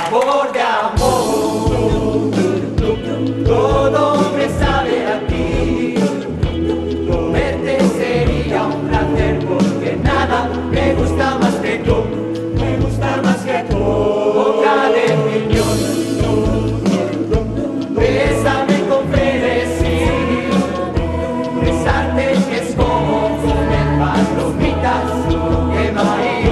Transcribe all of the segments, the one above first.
sabor de amor. Todo me sabe a ti. Verte sería un placer porque nada me gusta más que tú. Me gusta más que tú. Boca de piñón. Bésame con frenesí. Besarte es como comer palomitas de maíz.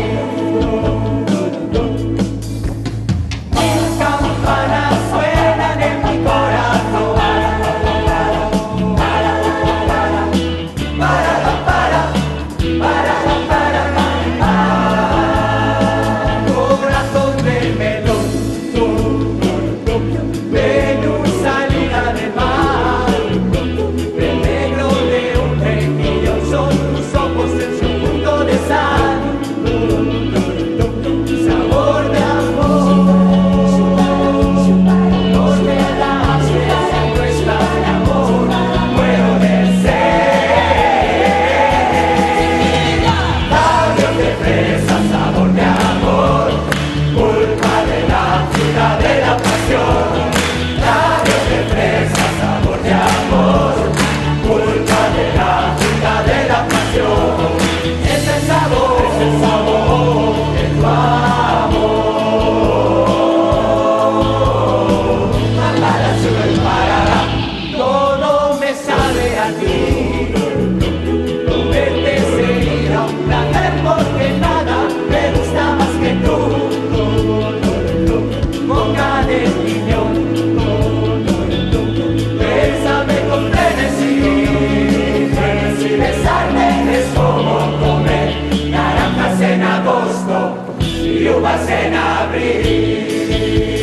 Y uvas en abril.